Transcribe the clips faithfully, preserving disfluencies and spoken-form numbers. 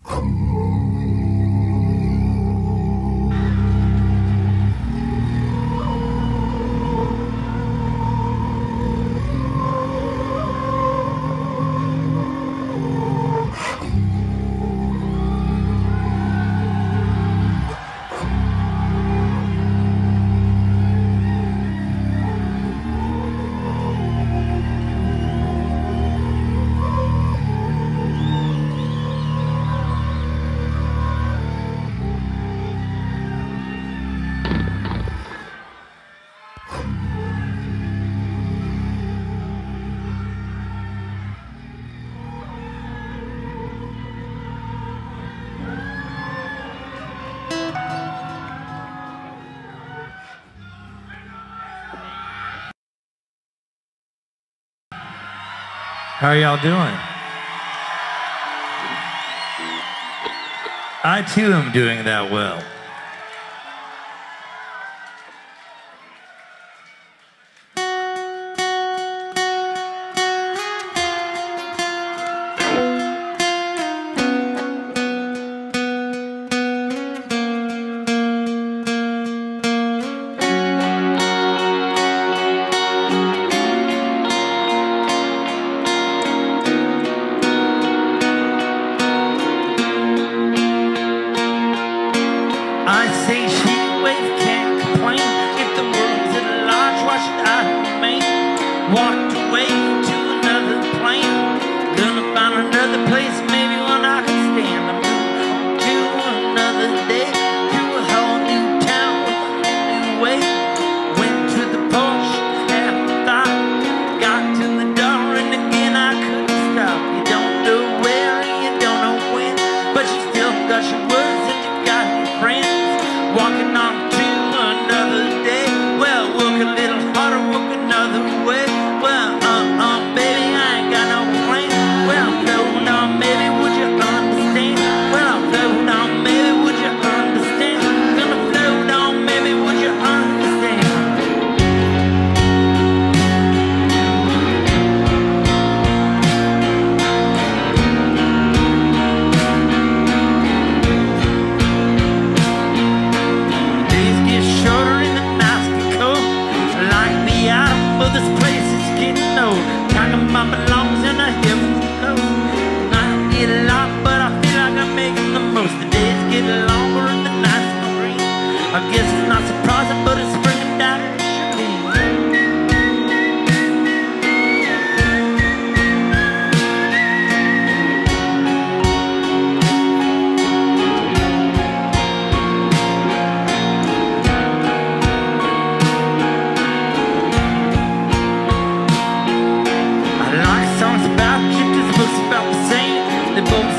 How are y'all doing? I too am doing that well. They both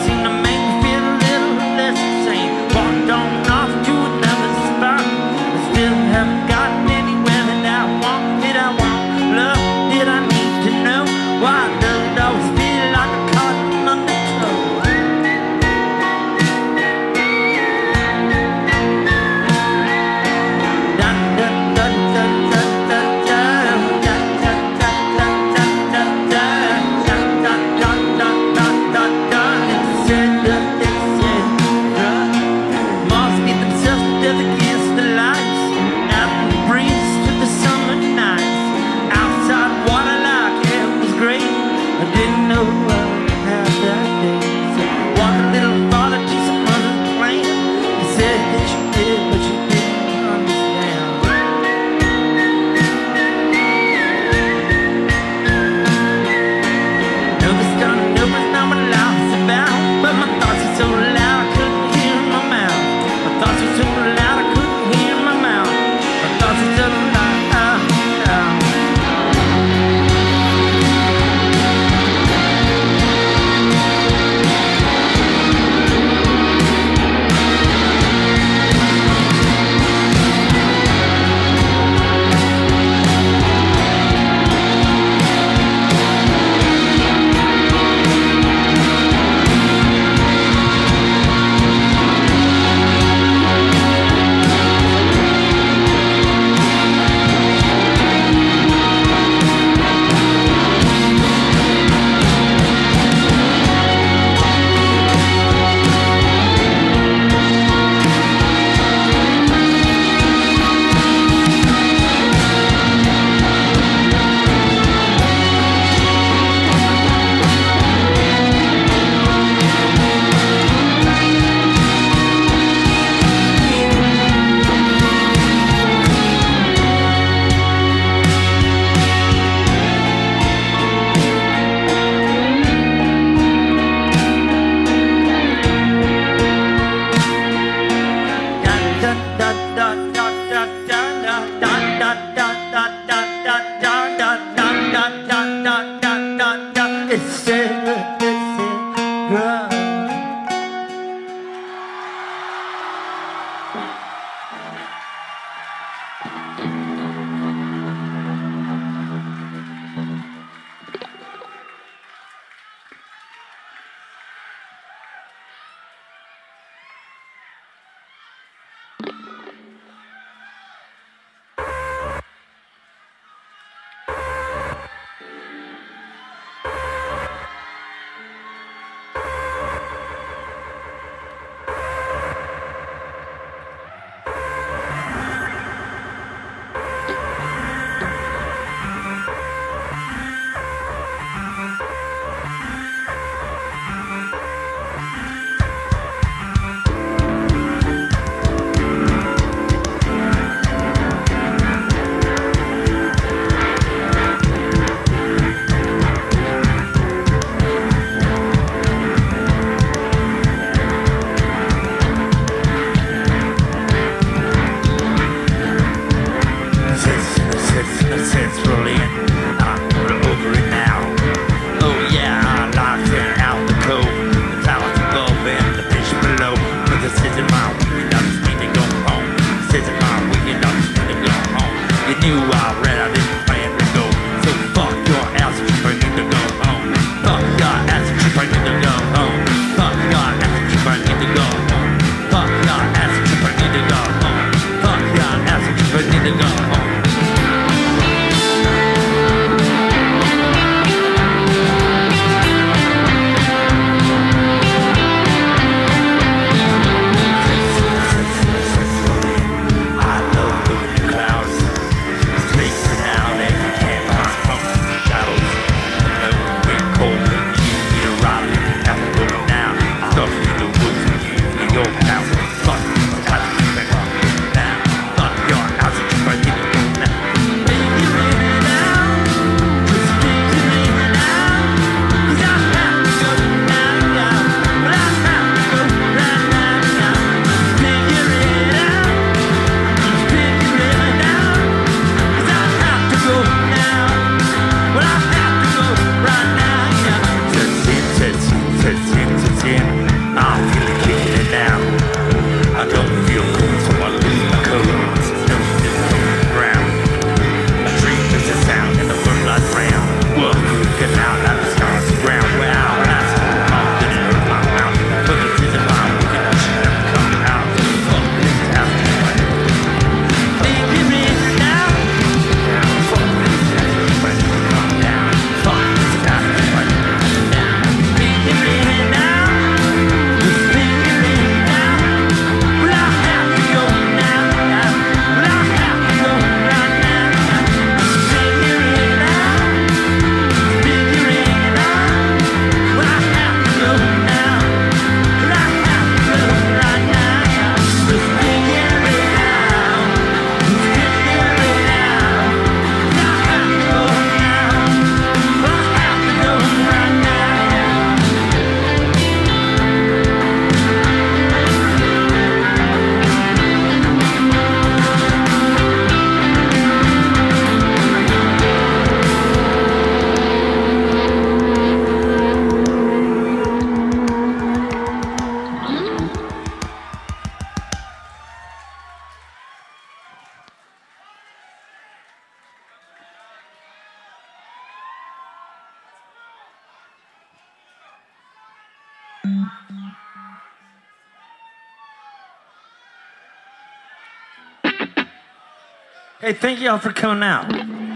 Hey, thank y'all for coming out.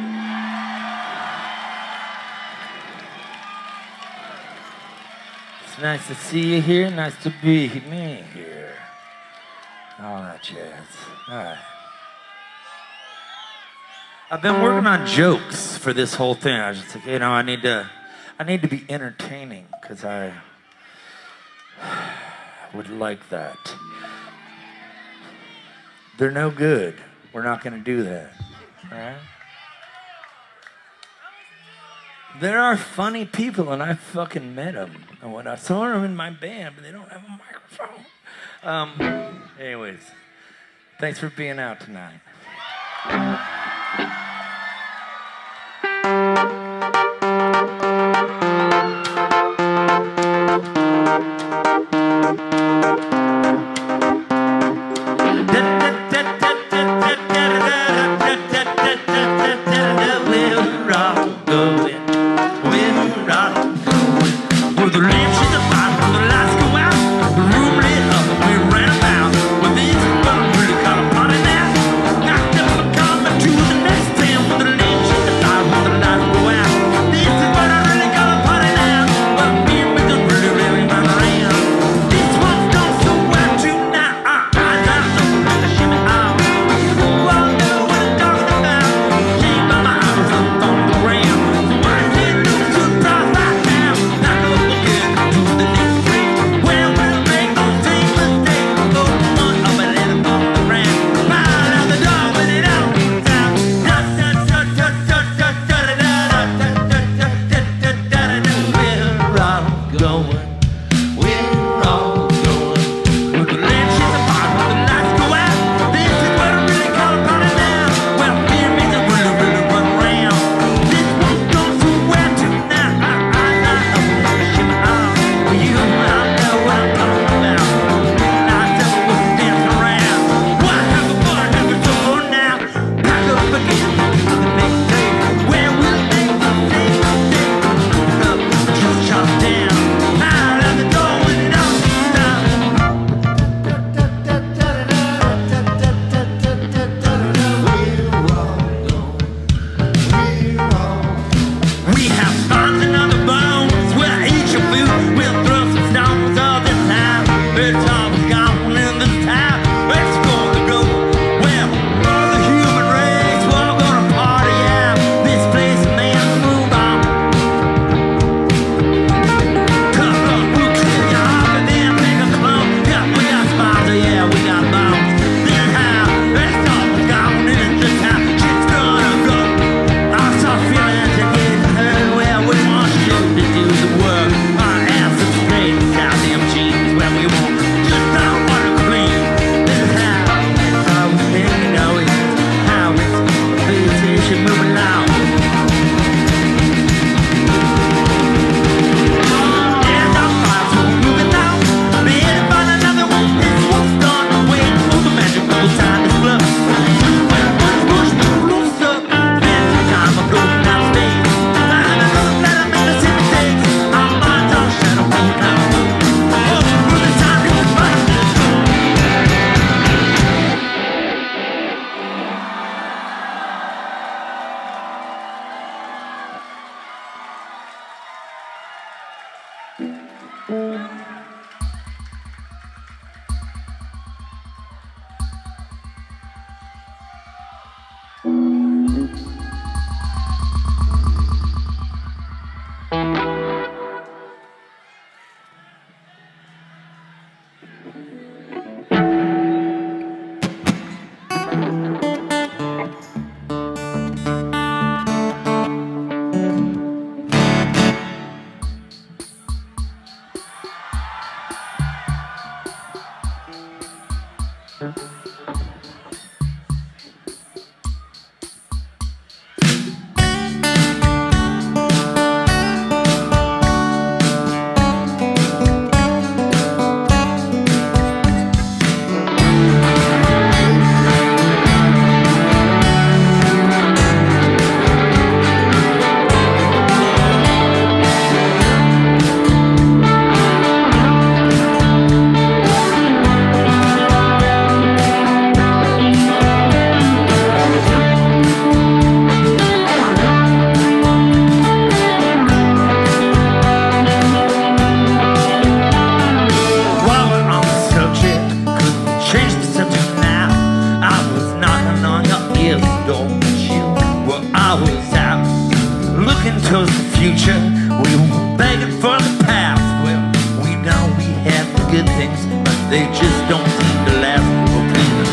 It's nice to see you here. Nice to be me here. All that jazz. All right. I've been working on jokes for this whole thing. I was just like, you know, I need to, I need to be entertaining because I would like that. They're no good. We're not going to do that. All right? There are funny people, and I fucking met them. And when I saw them in my band, but they don't have a microphone. Um, anyways, thanks for being out tonight. towards the future. We were begging for the past. Well, we know we had the good things, but they just don't seem to last. Oh, please.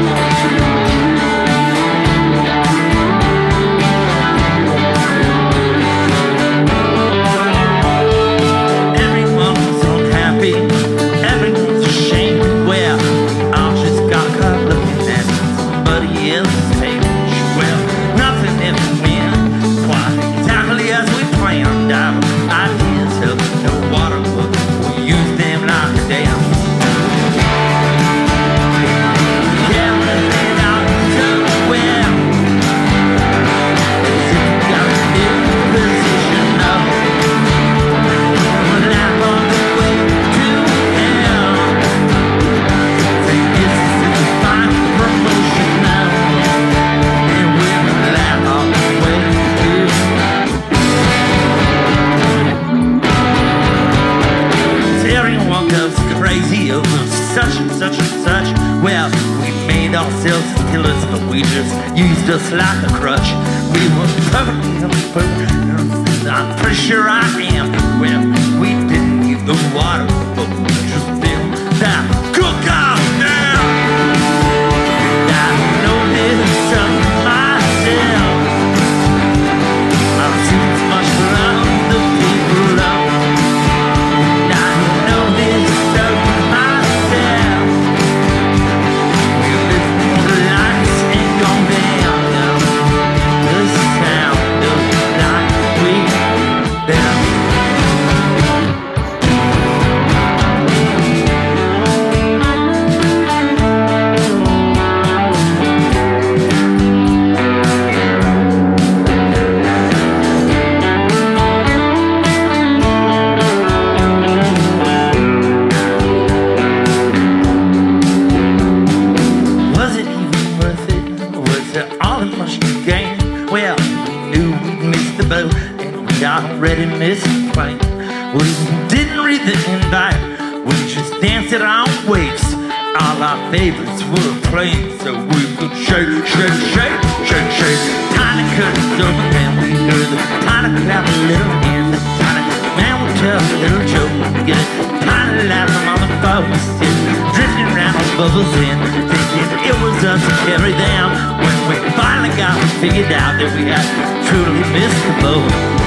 Everyone's unhappy, everyone's ashamed. Well, we all just got caught looking at somebody else's page. Well, nothing ever went quite exactly as we planned. Our ideas held no water, but we used them like a dam. Carrying it out so well, as if we got a new position now. Life on the way to hell. Say this is a fine promotion now, and we're life on the way to everyone goes crazy over such and such and such. Well, we made ourselves killers, but we just used us like a crutch. We were perfectly imperfect. I'm pretty sure I am. Well, we didn't need the water, but we just filled that cook-off now. I know this of myself. I've seen as much from the people out. Already missed the plane. We didn't read the invite. We just danced at our own waves. All our favorites were playing, so we could shake, shake, shake, shake, shake. Tiny curtains open and we heard the tiny clap a little hand. The tiny man would tell a little joke. We get a tiny laugh from all the folks drifting around with bubbles in, thinking it was us to carry them. When we finally got it figured out that we had truly missed the boat.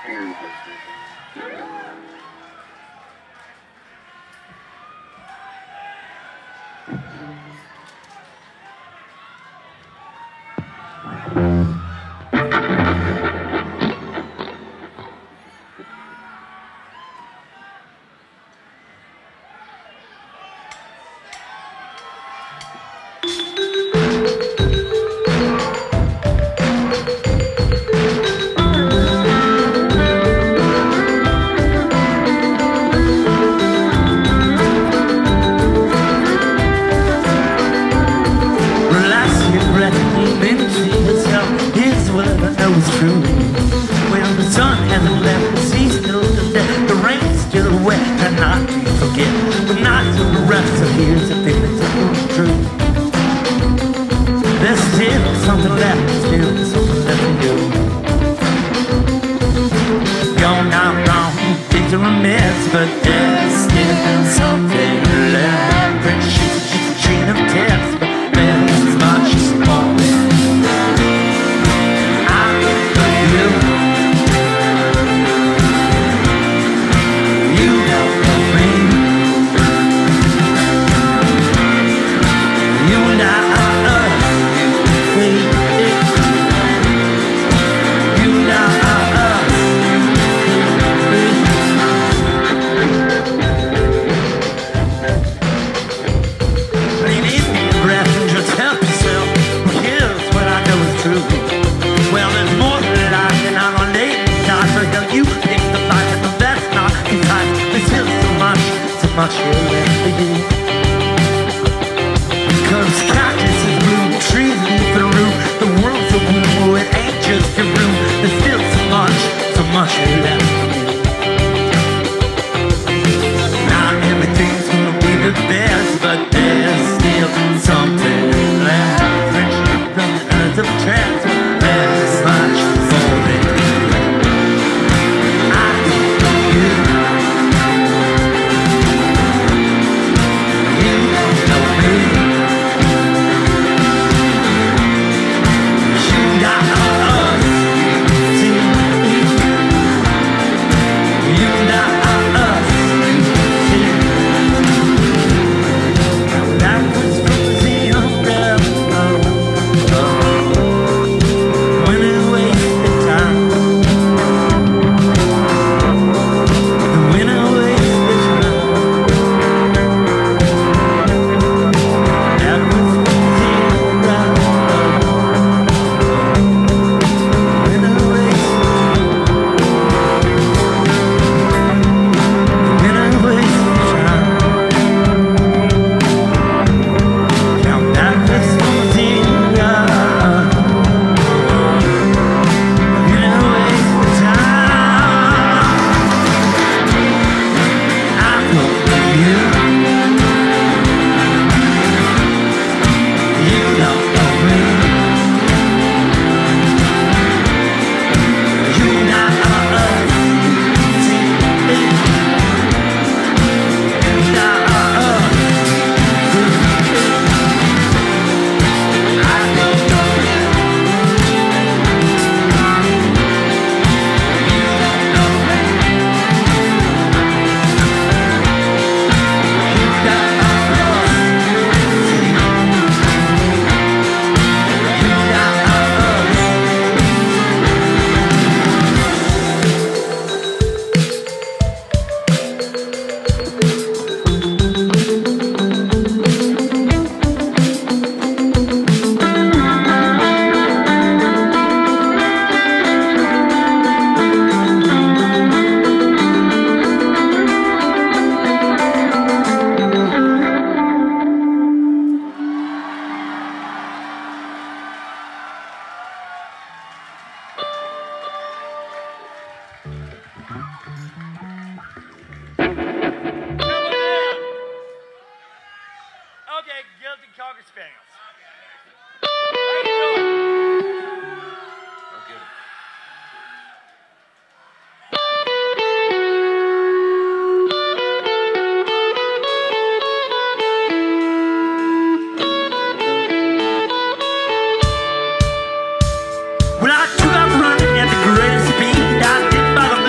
Well, I took off running at the greatest speed. I didn't bother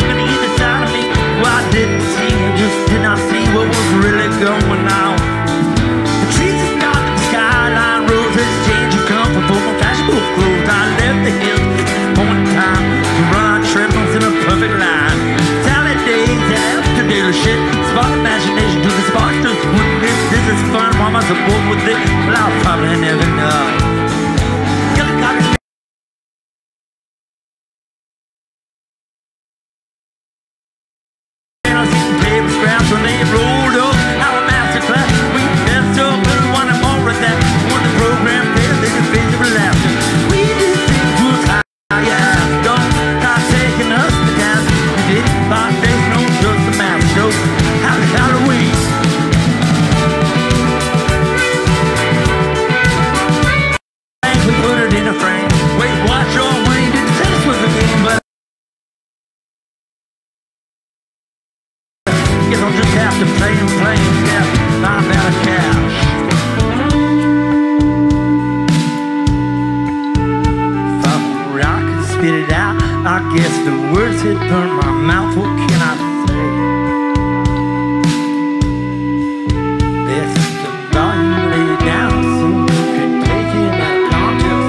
possible with it, well, I'll probably never know. When they rolled up our master class, we messed up and wanted more of that. When the program failed, they just made them laughter. We did things was high, yeah. Don't stop taking us to task. We did five days, no, just a master stroke. Happy Halloween. We put it in a frame. Wait, watch your way. Didn't say this was a game, but you don't just have to play and play and get five out of cash. If I were I could spit it out, I guess the words had burned my mouth. What can I say? Best of all, you lay it down so you could take it out of context.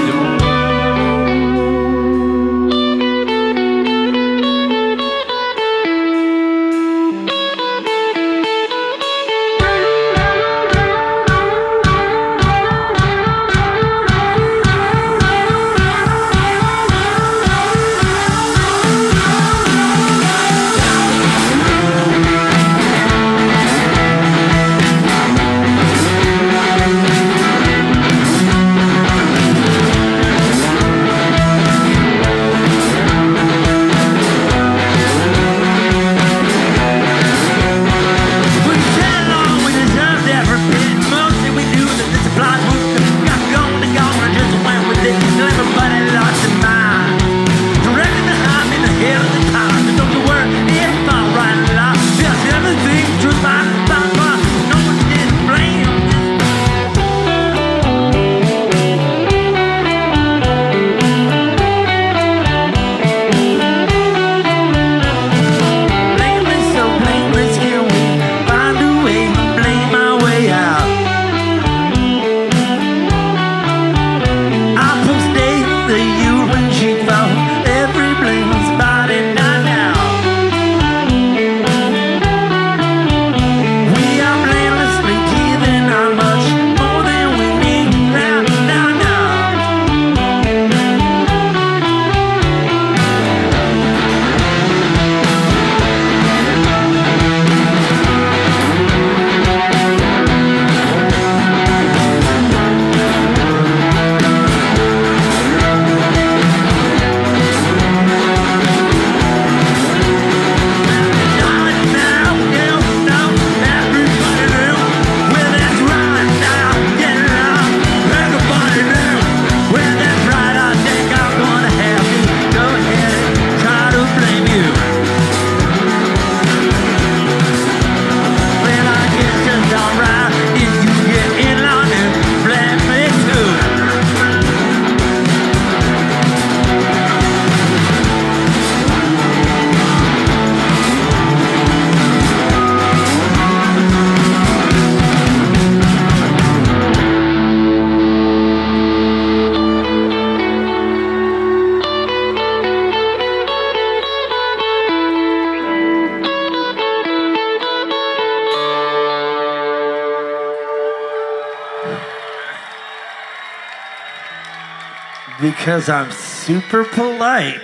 Because I'm super polite,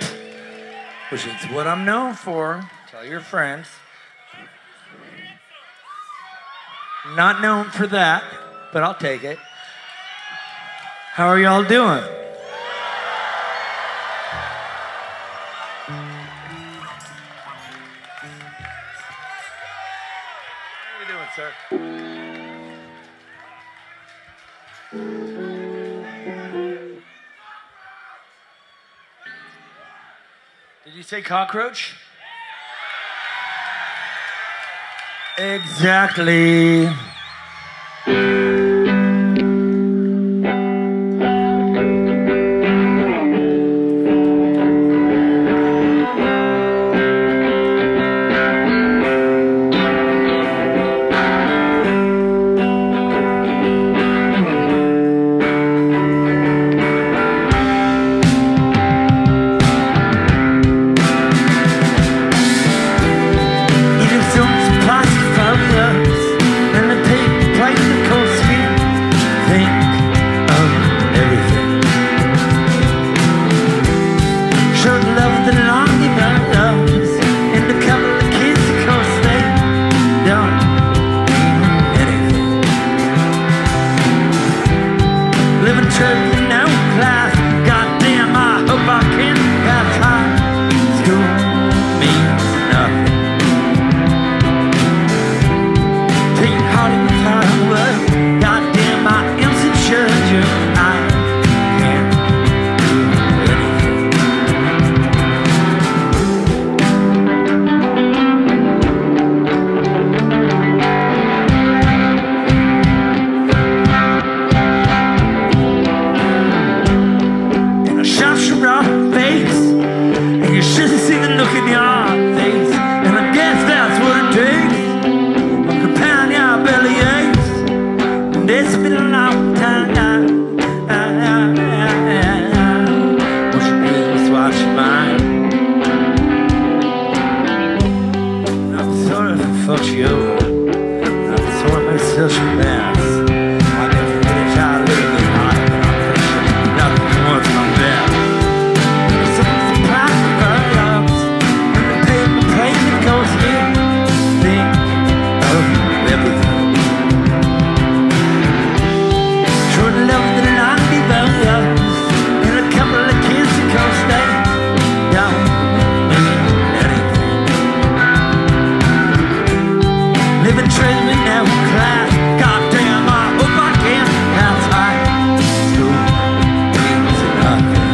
which is what I'm known for. Tell your friends. Not known for that, but I'll take it. How are y'all doing? How are you doing, sir? Did you say cockroach? Exactly. Some plastic flowers and the paper plate the coast. fucks you over. That's what makes such a mess. I never really try a little bit higher, but I'm thinking nothing's worth my best. Some surprise of us, when the paper plane that goes here, think of everything. True love that I developed, and a couple of kids that come stay. Don't mean anything. Living treasure me now in class. Goddamn, I hope I can pass high school means nothing.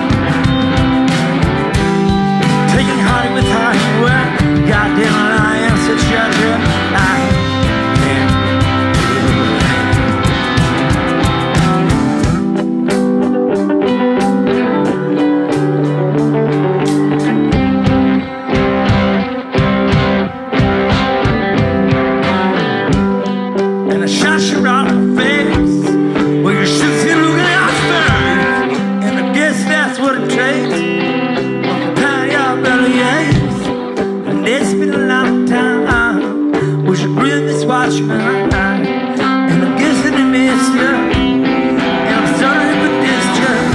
Taking heart with hard work. Goddamn, I am such a jerk. I can't do and I shot you right in the face. Well, your shoes here looking out fake. And I guess that's what it takes. Well, to tie your belly aches. And it's been a long time. Wish you really just watch my eye. And I guess that I missed you. And I'm sorry for this joke.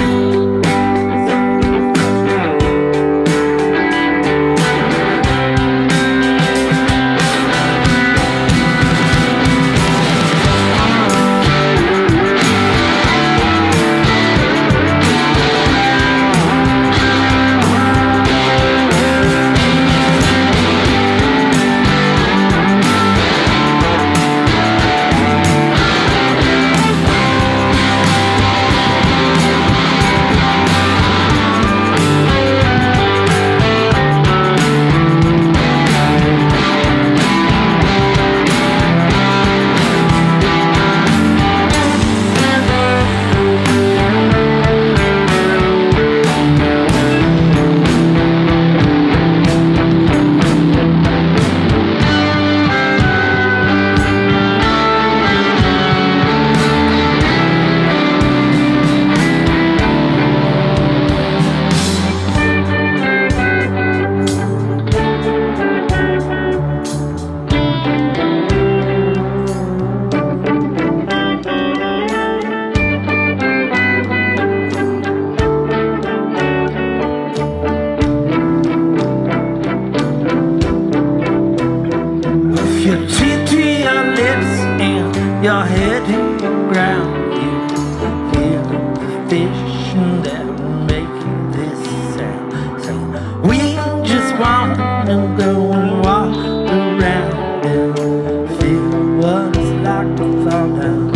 Your teeth to your lips and your head to the ground. You hear the fish that are making this sound. So we just want to go and walk around and feel what it's like to fall down.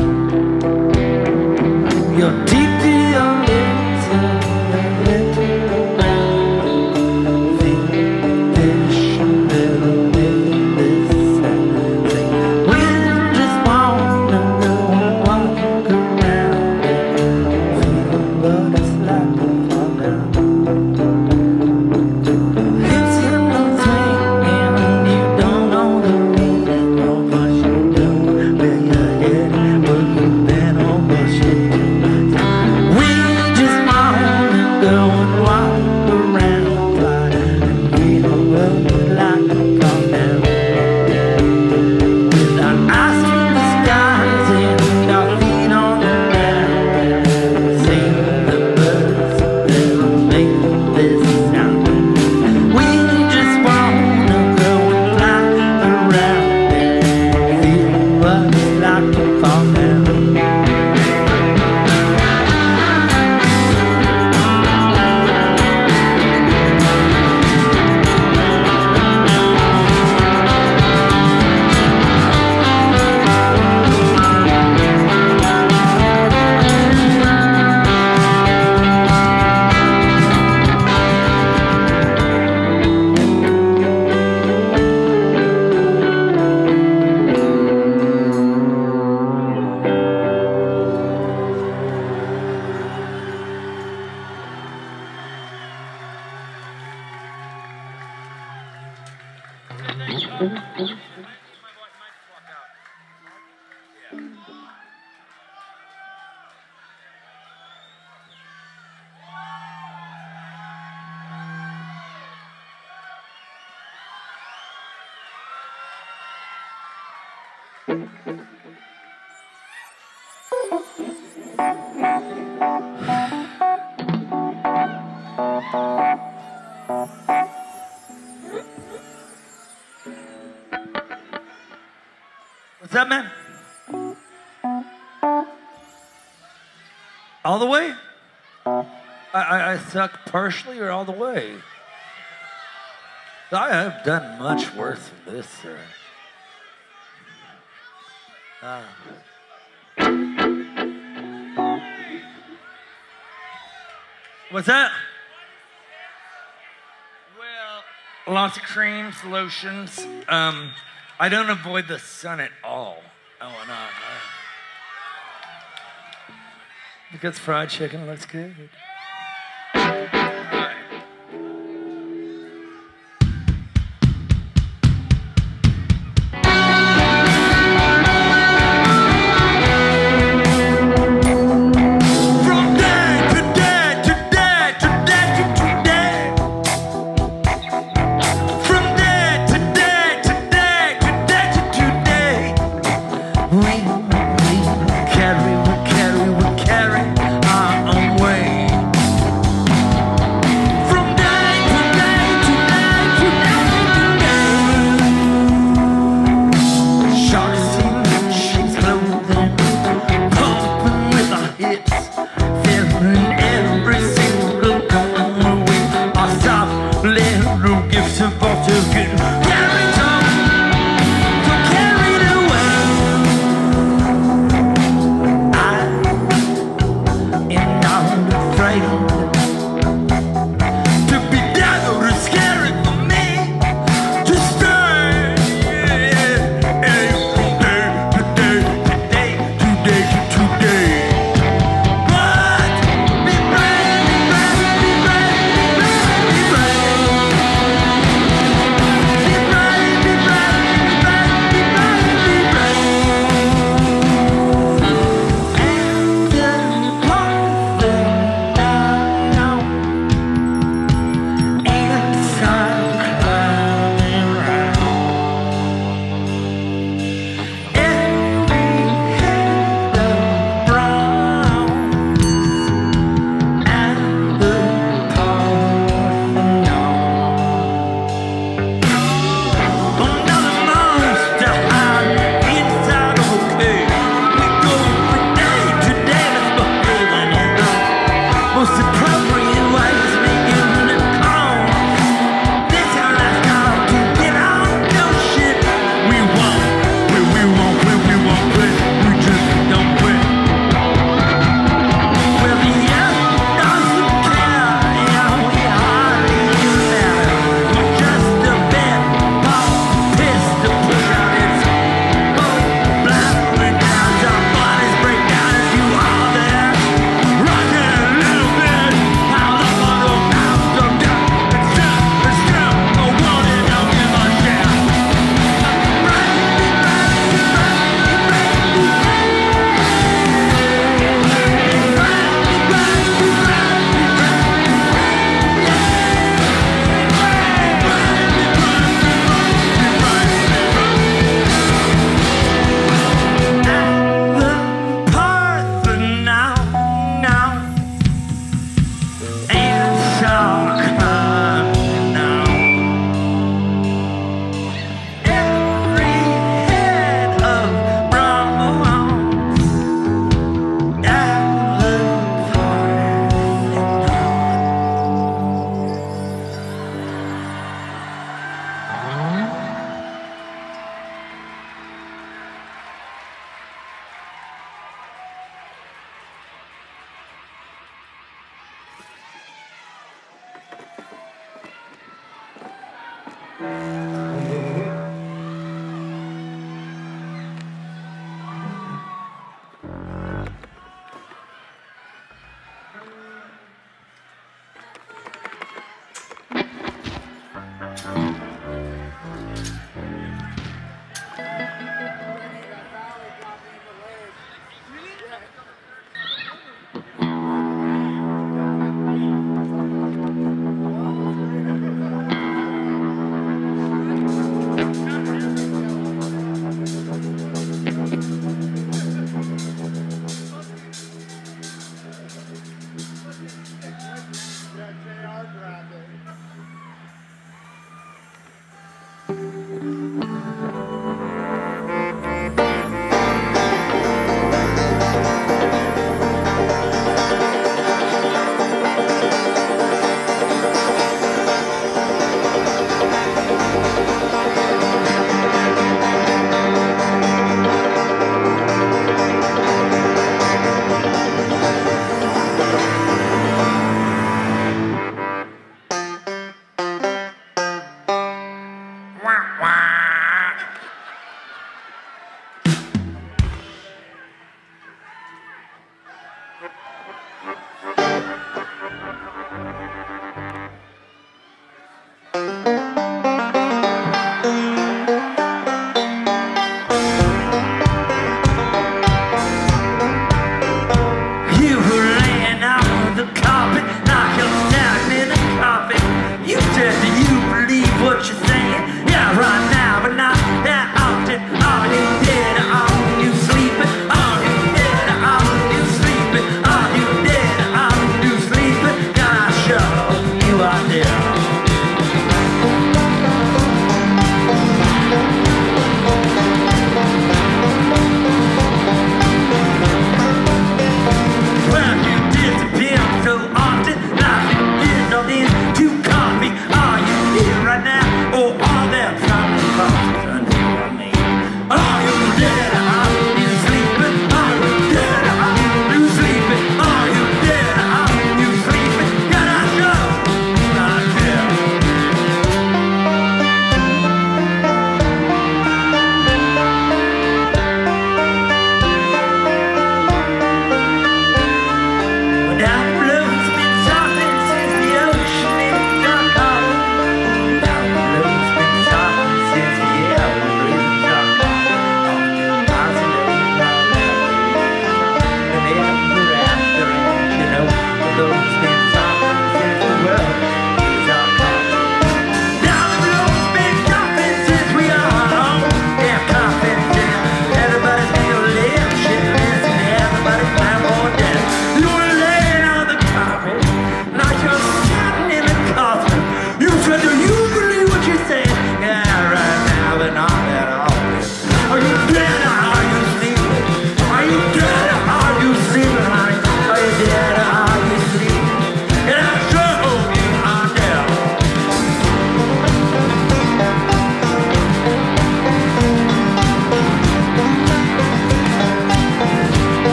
Your teeth to your lips and your head to the ground. Feel the fish that are making this sound. What's up, man? All the way? I, I, I suck partially or all the way? I have done much worse than this, sir. Uh. What's that? Well, lots of creams, lotions. Um, I don't avoid the sun at all. Oh, no. no. Because fried chicken looks good.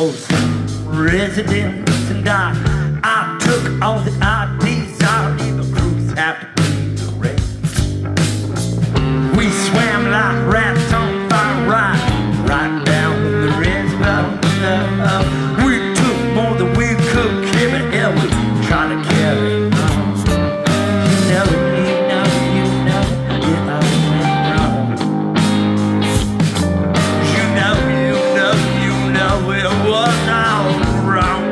for some residence, and I, I took all the I Ds out, even crews have to be the rest. We swam like rats on fire, right, right down the reservoir. We took more than we could carry, hell, we tried to carry on. You know, you know, you know, it all went wrong. You know, you know, you know, it was all wrong.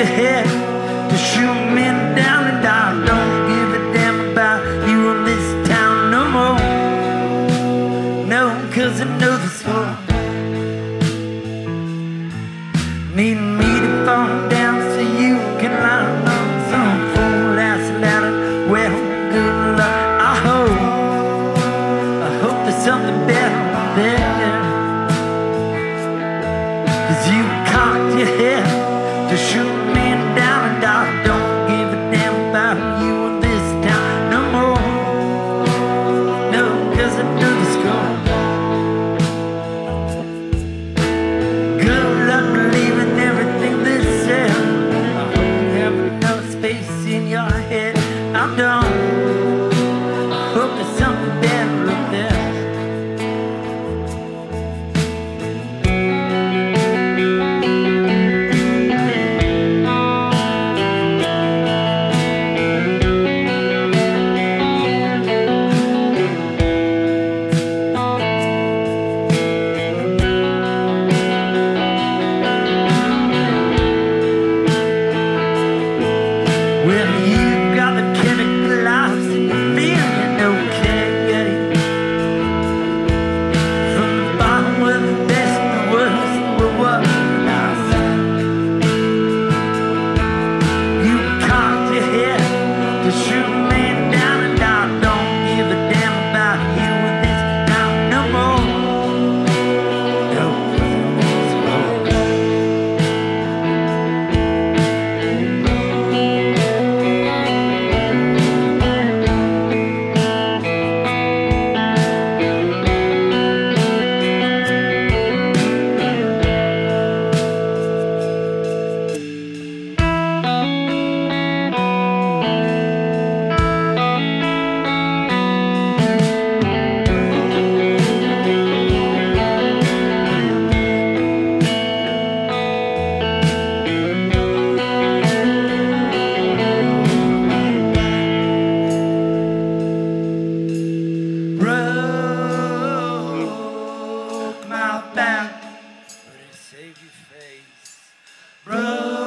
head to shoot me down, and I don't give a damn about you in this town no more. No, cause I know the score. Needing me to fall down so you can lie on some fool ass ladder. Well, good luck, I hope. I hope there's something better there. Cause you cocked your head to shoot me down, and I don't give a damn about you in this town no more. No, cause I know the score. Good luck believing everything they said. I hope you have enough space in your head. I don't. I hope there's something better up there. Well, you got the chemical lives and you're feeling okay. From the bottom of the best and the worst, well, what can I say? You cocked your head to shoot me down, and I don't give a damn about you in this town no more. No, it's wrong. Broke my back, but it saved your face. Broke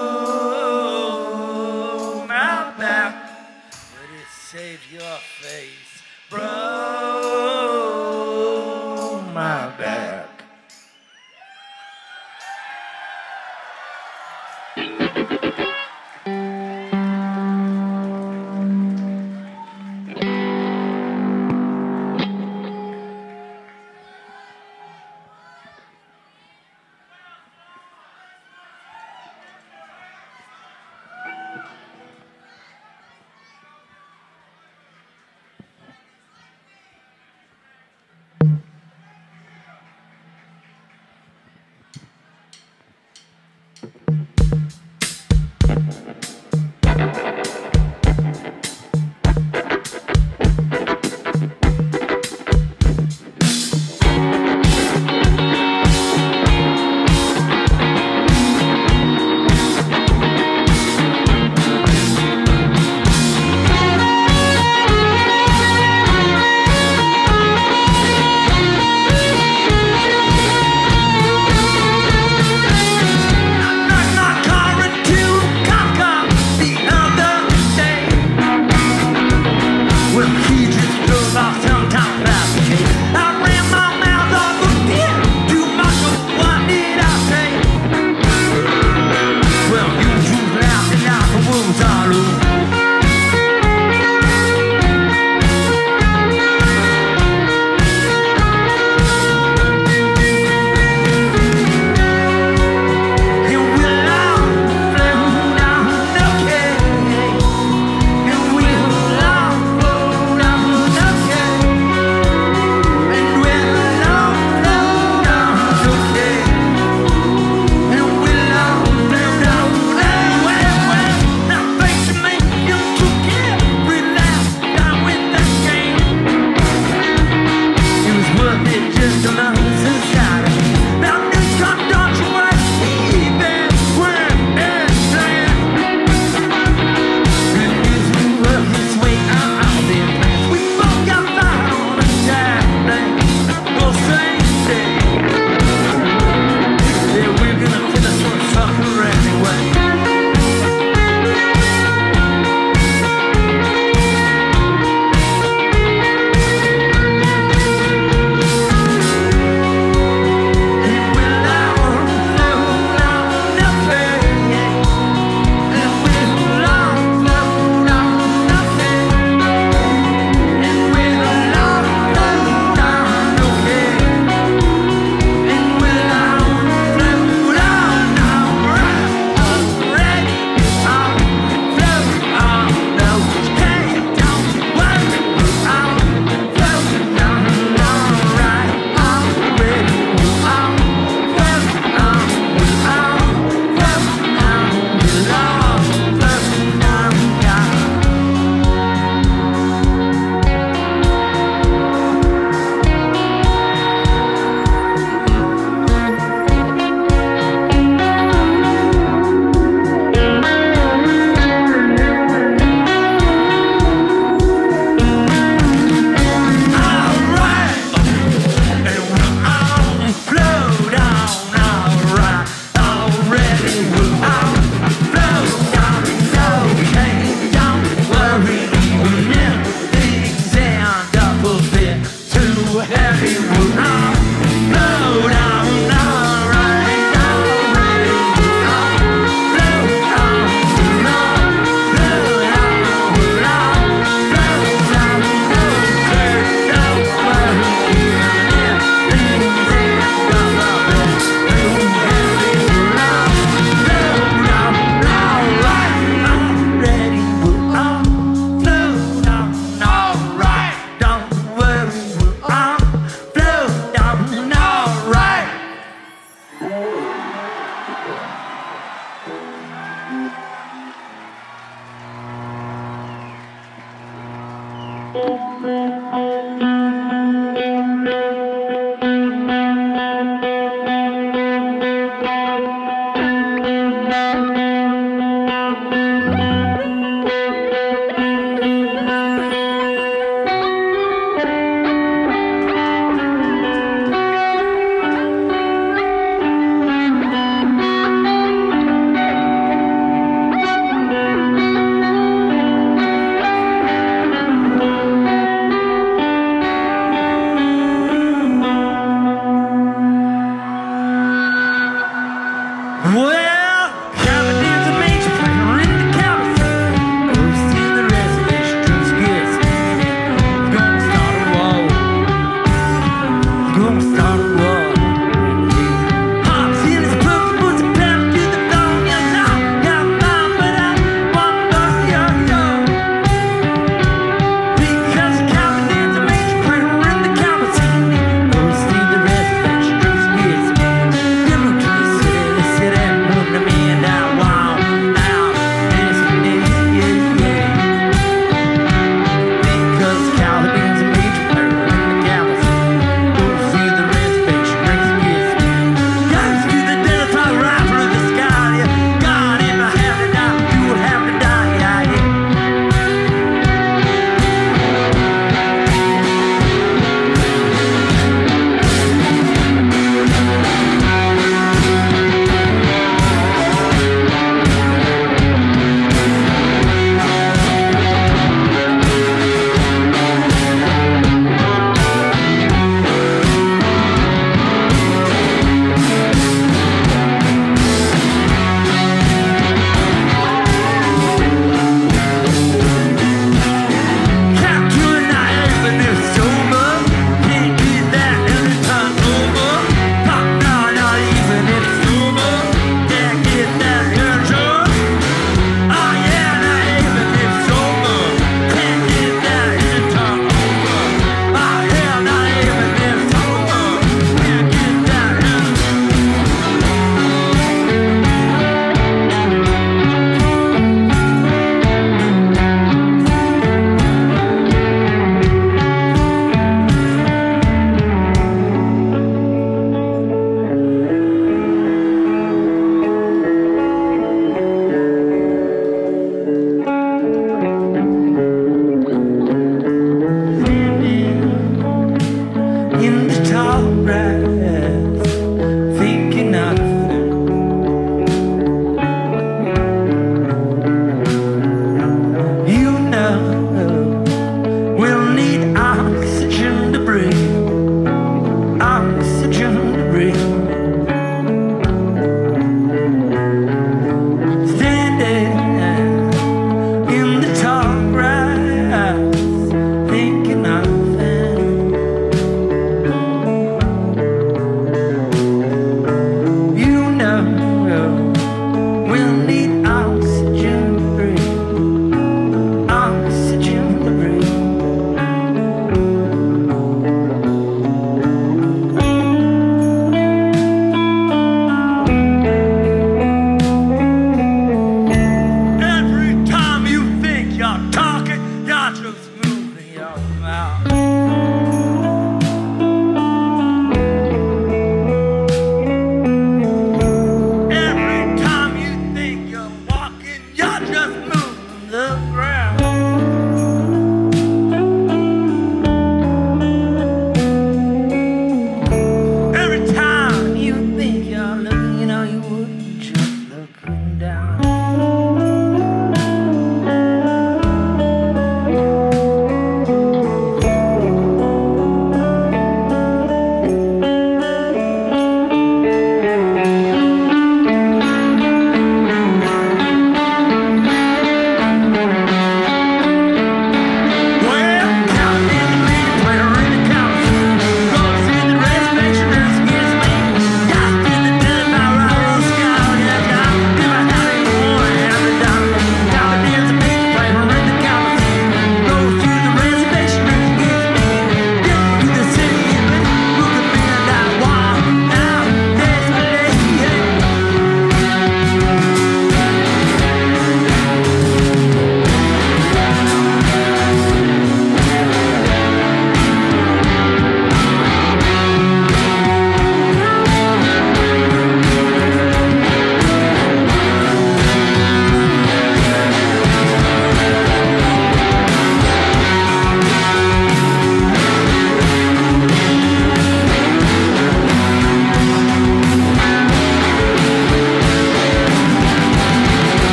my back, but it saved your face. Broke my back. Knock, knock.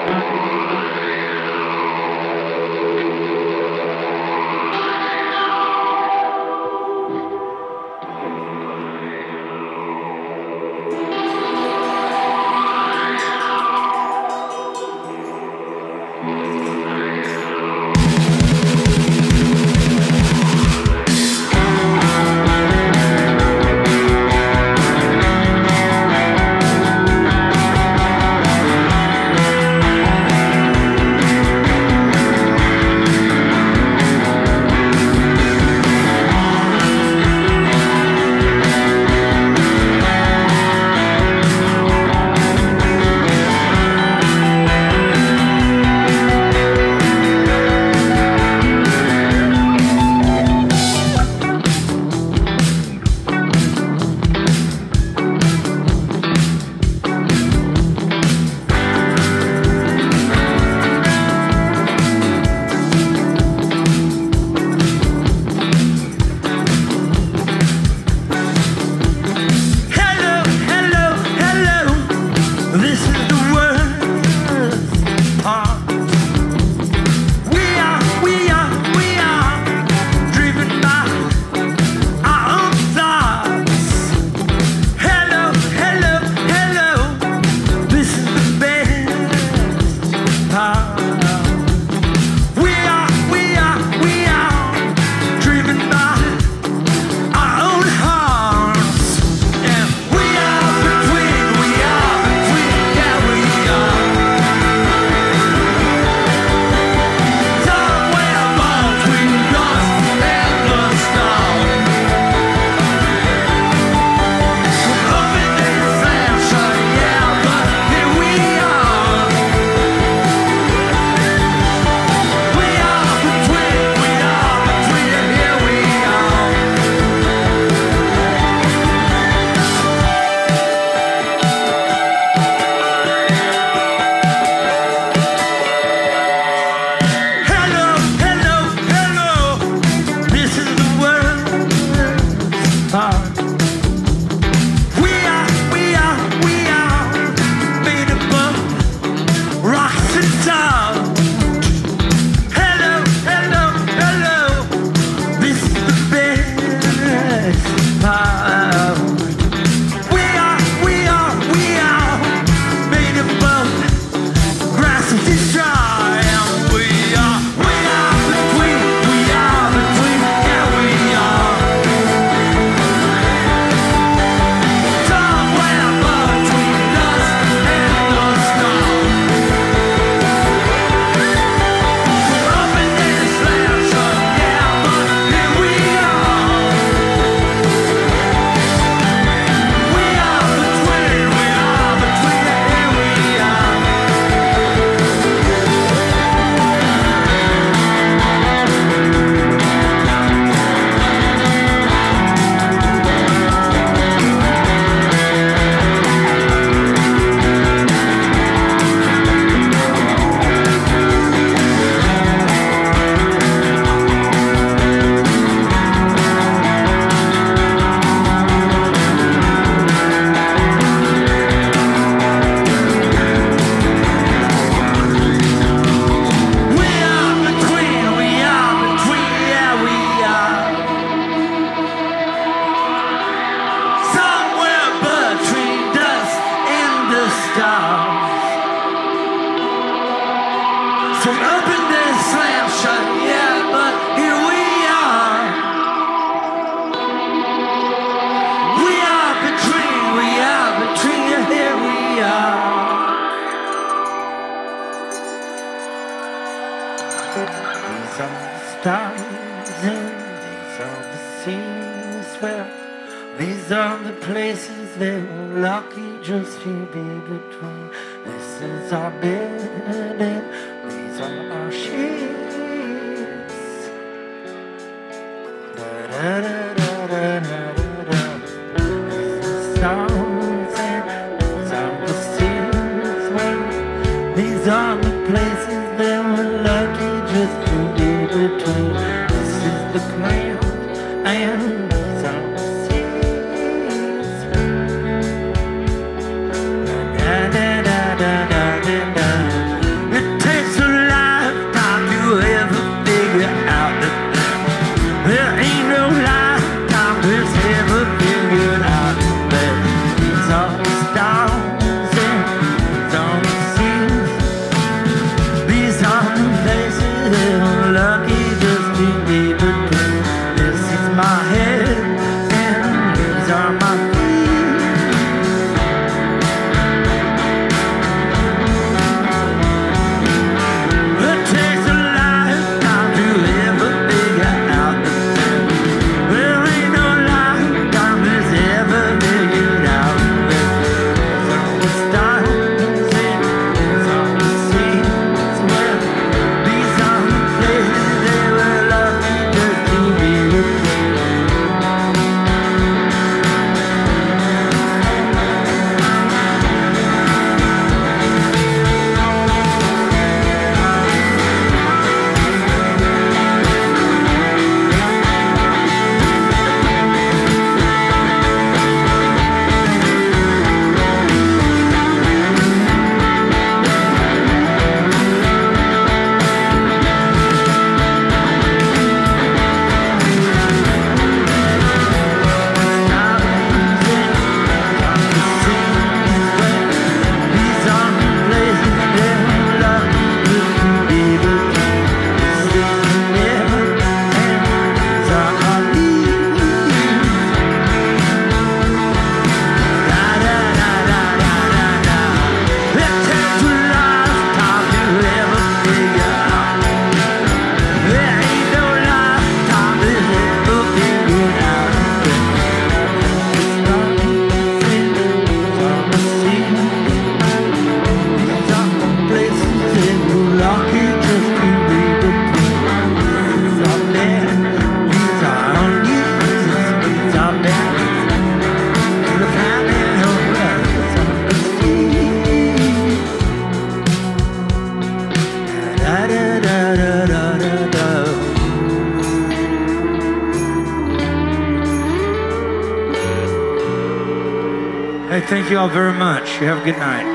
From up in this slam shut, yeah, but here we are. We are between, we are between, here we are. These are the stars and these are the seas. Well, these are the places that we're lucky just to be between. This is our bed and these are our sheets. Da da da da da da da. These are stars and these are the seas. Well, these are the places that we're lucky just to be between. This is the ground and these are the seas. Da da da da da da da. thank you all very much. You have a good night.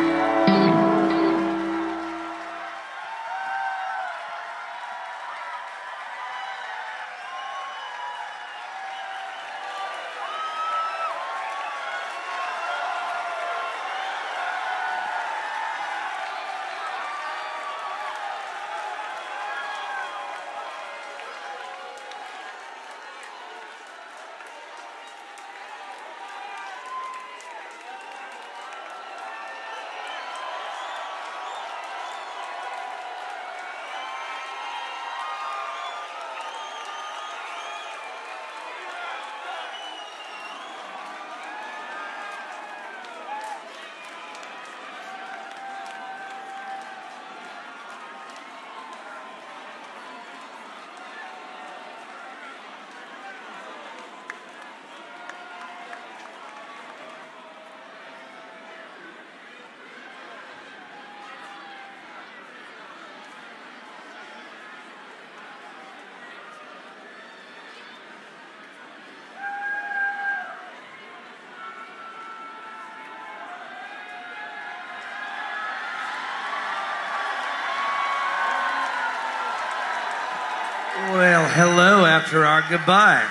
Well, hello after our goodbye.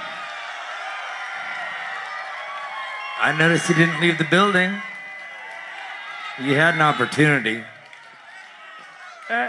I noticed you didn't leave the building. You had an opportunity. Uh.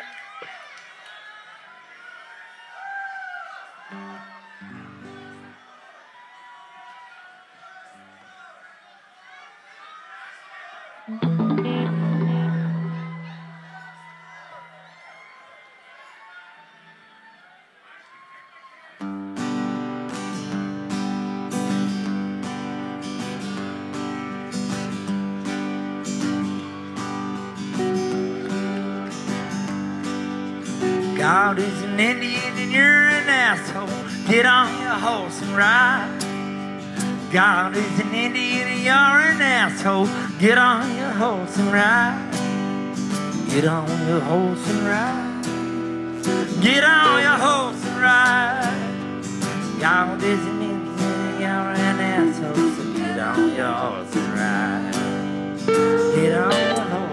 God is an Indian and you're an asshole. Get on your horse and ride. God is an Indian and you're an asshole. Get on your horse and ride. Get on your horse and ride. Get on your horse and ride. God is an Indian and you're an asshole. So get on your horse and ride. Get on your horse and ride.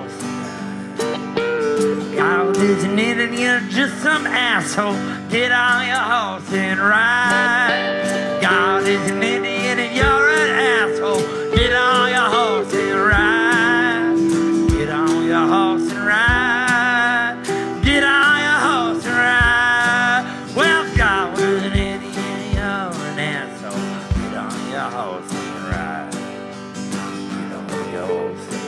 God is an Indian, you're just some asshole. Get on your horse and ride. God is an Indian and you're an asshole. Get on your horse and ride. Get on your horse and ride. Get on your horse and ride. Well, God is an Indian and you're an asshole. Get on your horse and ride. Get on your horse and ride.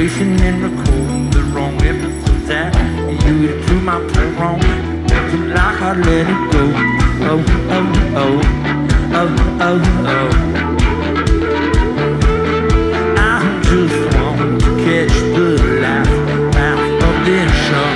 listen and record the wrong episodes that you would prove my play wrong. Looking like I let it go. Oh, oh, oh, oh, oh, oh. I just want to catch the laugh out of this show.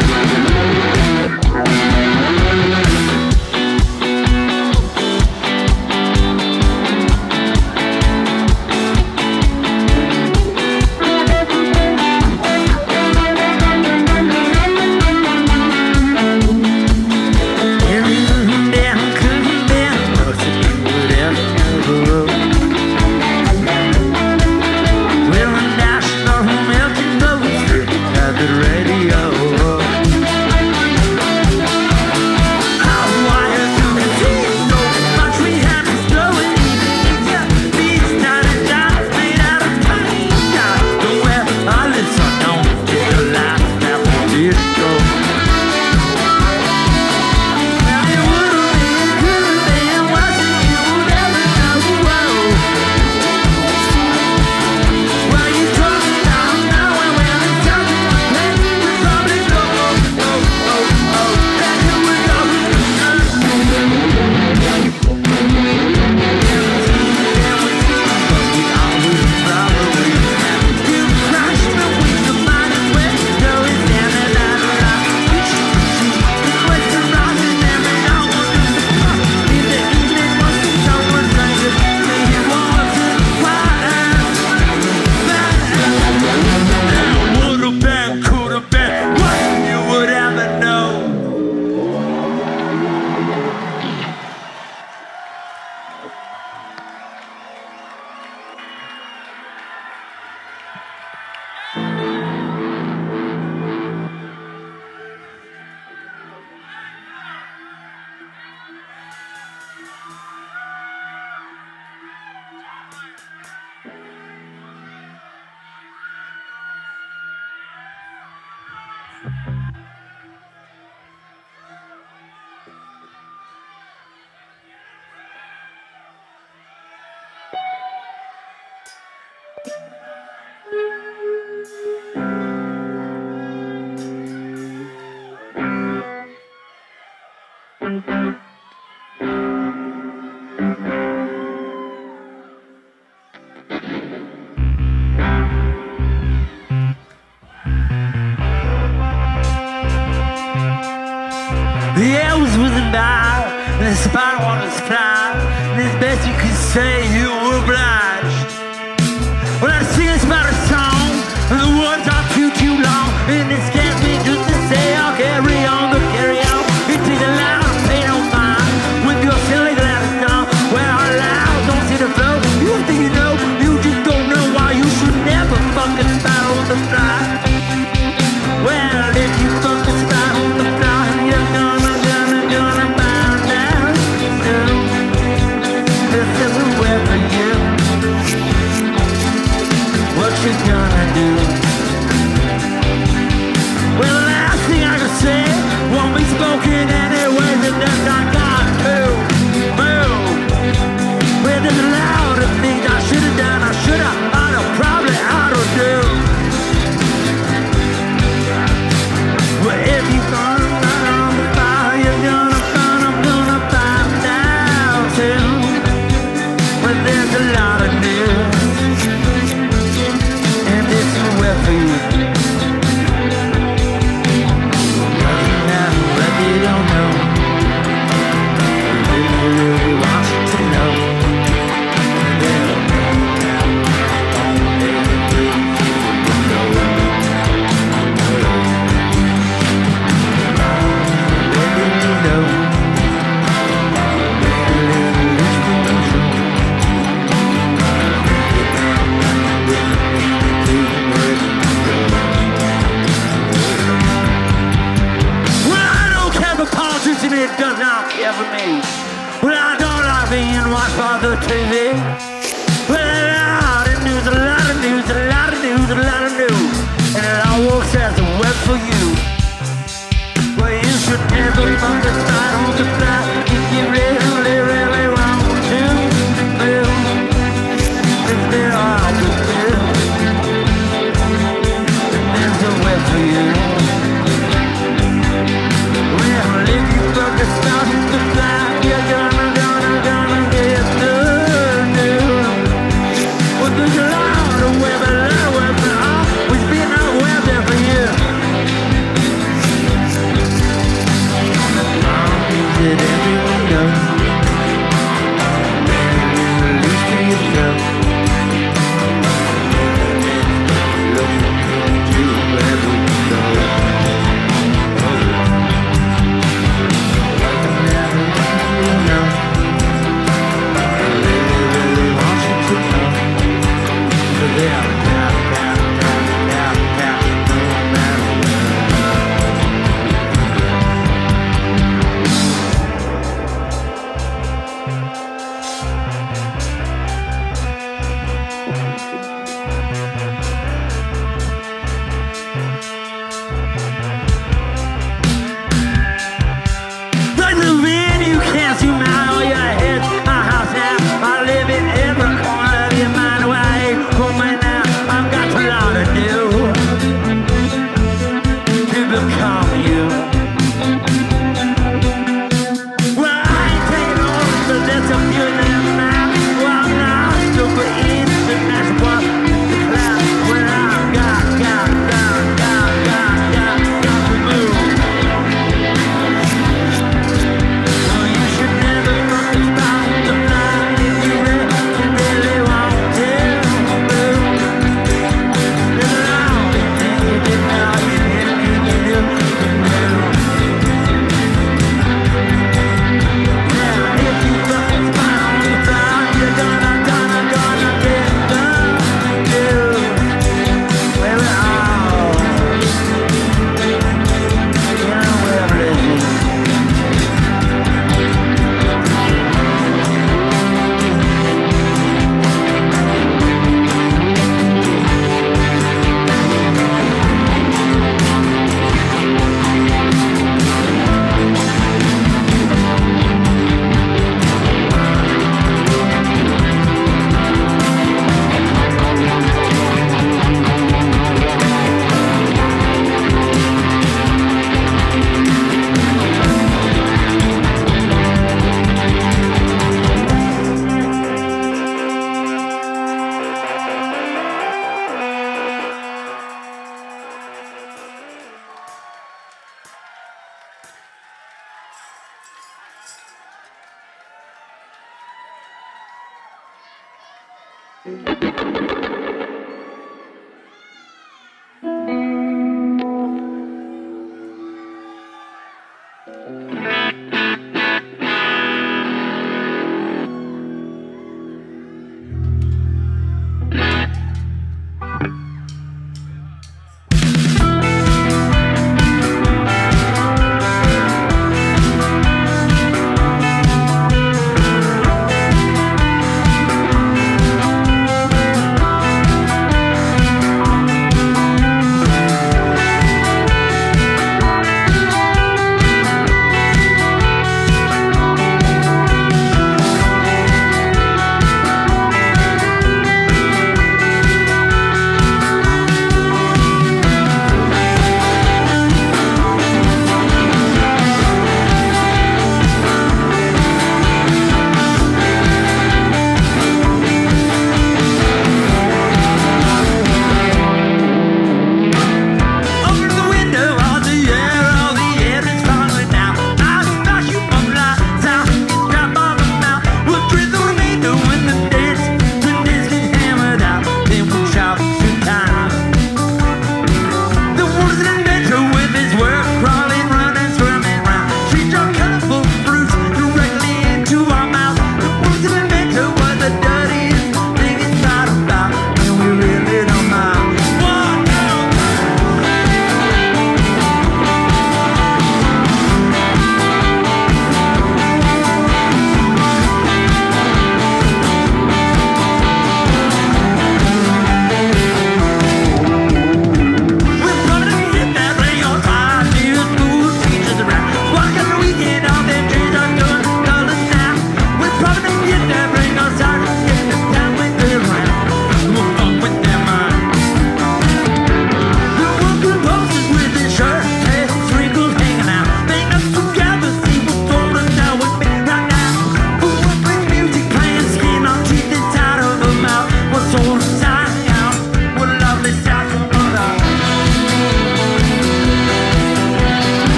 The air was whizzing by, and the spider wanted to fly, and as best you could say, you were obliged. Well, I sing a spider song, and the words are too, too long, and it scares me just to say, I'll carry on, go carry on. It takes a lot of pain on mine, with your silly glasses on, well, loud, don't see the flow. You think you know, you just don't know why you should never fuck a spider on the fly. Well, if you fuck a spider on the fly, you're gonna what you gonna do? Well, the last thing I can say won't be spoken anyway, and that's I got to move. Well, there's a lot of things I should have done, I should have, I'd have probably ought to do. Well, if you're gonna run on the fire, you're gonna find, I'm gonna find out too. Well, there's a lot of news. For you. Now, but you don't know. You really want to know. They don't know now. They don't know. What do you know? And it does not care for me. Well, I don't like being watched by the T V. Well, a lot of news, a lot of news, a lot of news, a lot of news, and it all works as a web for you. Well, you should never fuck a side on the fly if you really, really want to live. If there are to live. you loud or whether love was always been out well there for you. Did everyone know? At least for yourself. Looking to wherever we go. Like I never really know. I really, really want you to know. But they are tap, tap, tap, tap, tap, no matter what. Like the wind, you can't zoom out of your head. My house now, I live in every corner of your mind. Why ain't for me now?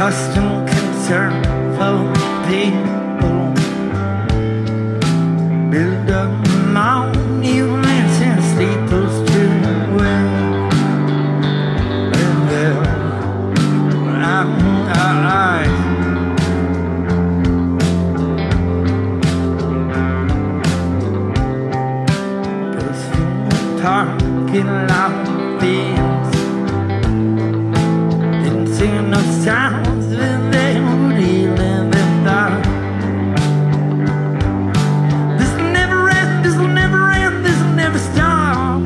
constant concern for people. Build up my own evenings and sleep those too well. And well, I, I, I parking lot fields, didn't see no sounds that they would even be thought. This'll never end, this'll never end, this'll never stop.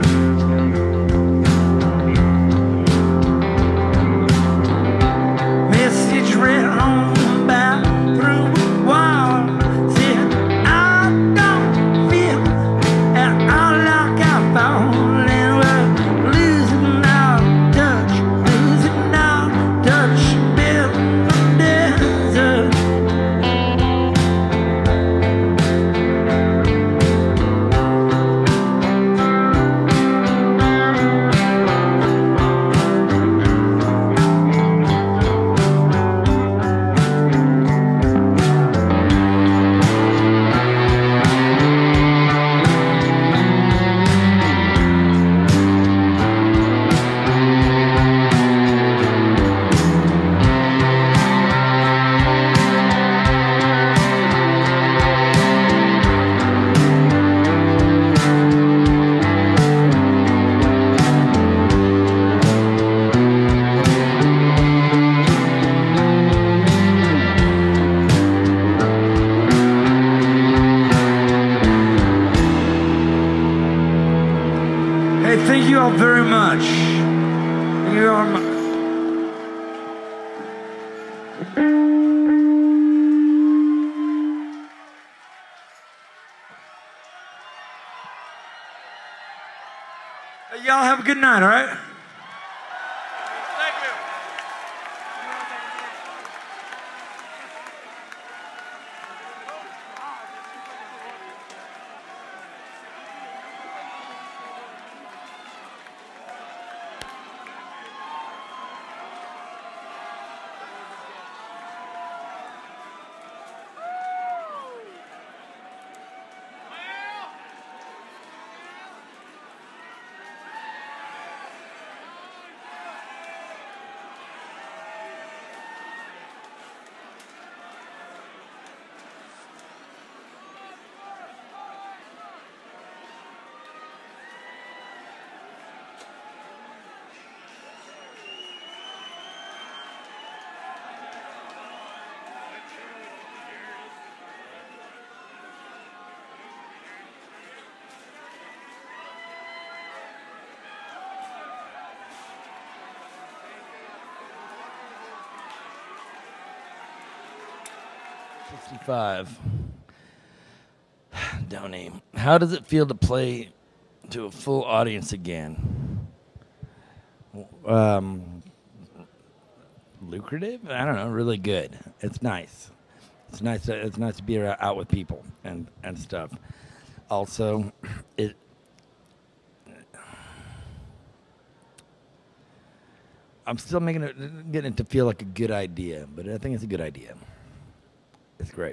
Message read on the bathroom wall said, I don't feel at all like I found. Thank you all very much. Thank you all much. Y'all have a good night, all right? sixty-five. Downey. How does it feel to play to a full audience again? Um, lucrative? I don't know. Really good. It's nice. It's nice. To, it's nice to be out with people and, and stuff. Also, it. I'm still making it, getting it to feel like a good idea, but I think it's a good idea. It's great.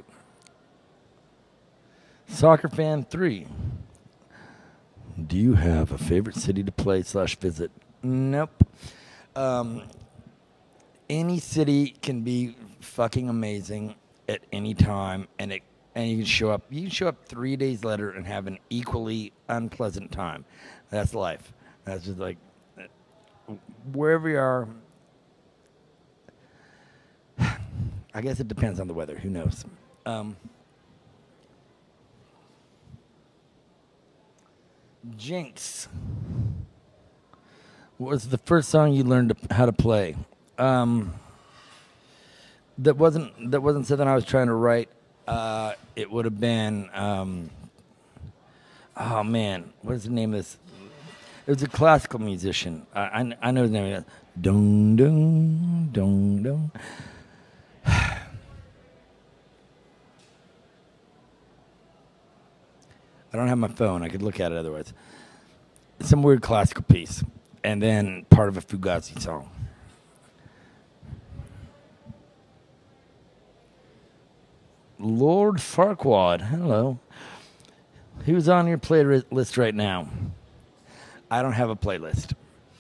Soccer fan three. Do you have a favorite city to play slash visit? Nope. Um, any city can be fucking amazing at any time, and it and you can show up. You can show up three days later and have an equally unpleasant time. That's life. That's just like wherever you are. I guess it depends on the weather. Who knows? Um, Jinx. What was the first song you learned to, how to play? Um, that wasn't that wasn't something I was trying to write. Uh, it would have been. Um, oh man, what is the name of this? It was a classical musician. I I, I know his name. Dong dong dong dong. I don't have my phone. I could look at it otherwise. Some weird classical piece, and then part of a Fugazi song. Lord Farquaad, hello. Who's on your playlist right now? I don't have a playlist.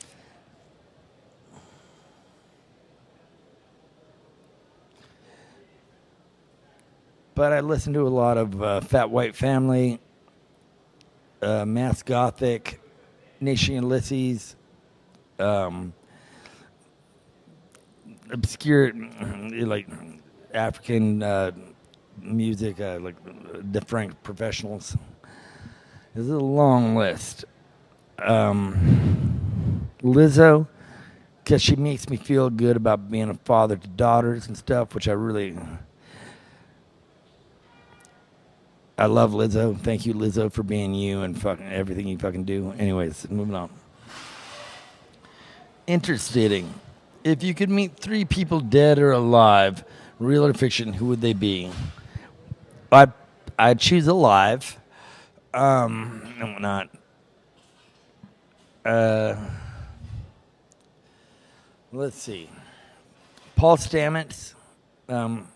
But I listen to a lot of uh, Fat White Family, uh, Mass Gothic, Nation Ulysses, um, obscure, like African uh, music, uh, like the Frank Professionals. This is a long list. Um, Lizzo, because she makes me feel good about being a father to daughters and stuff, which I really... I love Lizzo. Thank you, Lizzo, for being you and fucking everything you fucking do. Anyways, moving on. Interesting. If you could meet three people dead or alive, real or fiction, who would they be? I'd, I'd choose alive. Um, no, not. Uh, let's see. Paul Stamets, um,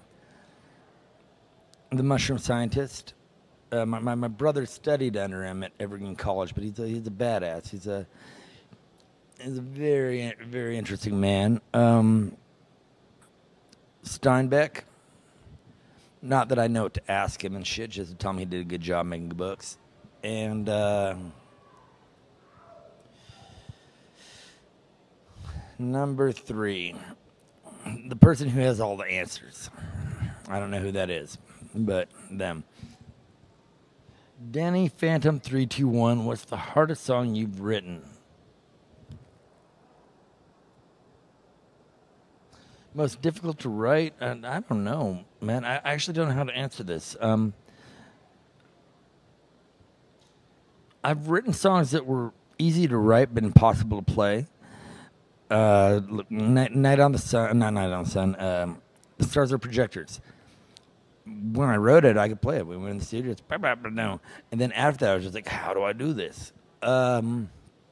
the mushroom scientist. Uh, my, my my brother studied under him at Evergreen College, but he's a, he's a badass. He's a he's a very very interesting man. Um, Steinbeck. Not that I know what to ask him and shit, just to tell him he did a good job making the books. And uh, number three, the person who has all the answers. I don't know who that is, but them. Danny Phantom three two one, what's the hardest song you've written? Most difficult to write? I, I don't know, man. I actually don't know how to answer this. Um, I've written songs that were easy to write but impossible to play. Uh, Night, Night on the Sun, not Night on the Sun, um, The Stars Are Projectors. When I wrote it, I could play it. We went in the studio, it's blah, blah, blah, no. And then after that, I was just like, how do I do this? Um,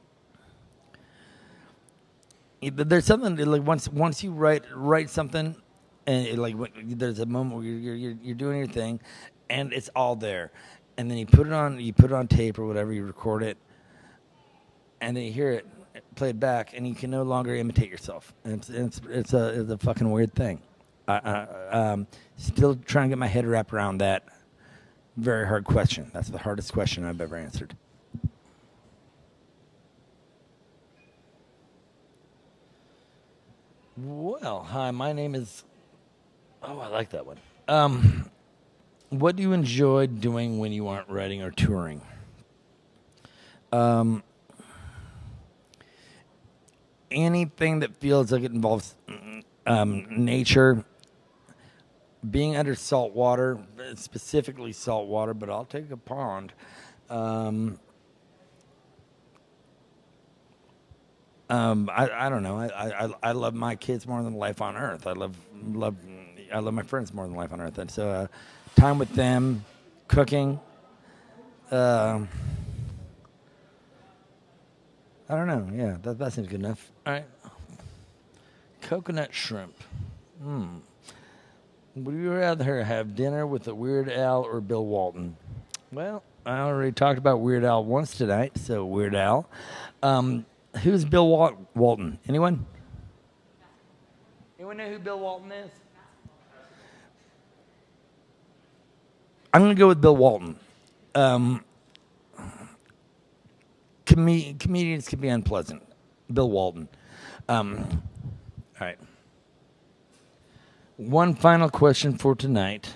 there's something like once once you write write something, and it, like there's a moment where you're, you're you're doing your thing, and it's all there, and then you put it on you put it on tape or whatever, you record it, and then you hear it played back, and you can no longer imitate yourself. And it's it's it's a it's a fucking weird thing. I, I, um, still trying to get my head wrapped around that very hard question. That's the hardest question I've ever answered. Well, hi, my name is... Oh, I like that one. Um, what do you enjoy doing when you aren't writing or touring? Um, anything that feels like it involves um, nature, being under salt water, specifically salt water, but I'll take a pond. Um, um, I, I don't know. I, I I love my kids more than life on earth. I love love I love my friends more than life on earth. And so, uh, time with them, cooking. Uh, I don't know. Yeah, that that seems good enough. All right. Coconut shrimp. Hmm. Would you rather have dinner with a Weird Al or Bill Walton? Well, I already talked about Weird Al once tonight, so Weird Al. Um, who's Bill Wal- Walton? Anyone? Anyone know who Bill Walton is? I'm going to go with Bill Walton. Um, com- comedians can be unpleasant. Bill Walton. Um, all right. One final question for tonight.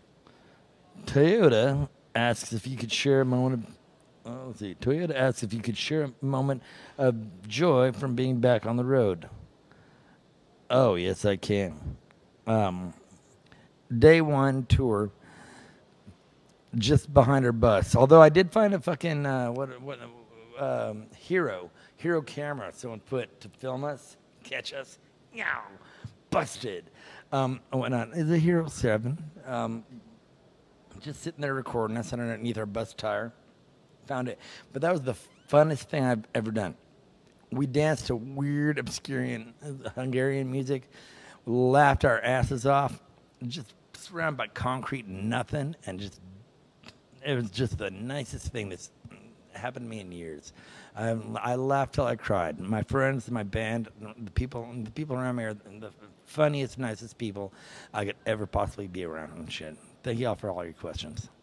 Toyota asks if you could share a moment of, oh, let's see. Toyota asks if you could share a moment of joy from being back on the road. Oh, yes, I can. Um, day one tour, just behind our bus. Although I did find a fucking uh, what what um, hero hero camera someone put to film us, catch us. Yow, busted. Um, I went on. It's a Hero seven. Um, just sitting there recording us underneath our bus tire. Found it. But that was the funnest thing I've ever done. We danced to weird, obscure Hungarian music. We laughed our asses off. Just surrounded by concrete and nothing, and just it was just the nicest thing that's happened to me in years. I, I laughed till I cried. My friends, my band, the people, the people around me are the funniest, nicest people I could ever possibly be around and shit. Thank you all for all your questions.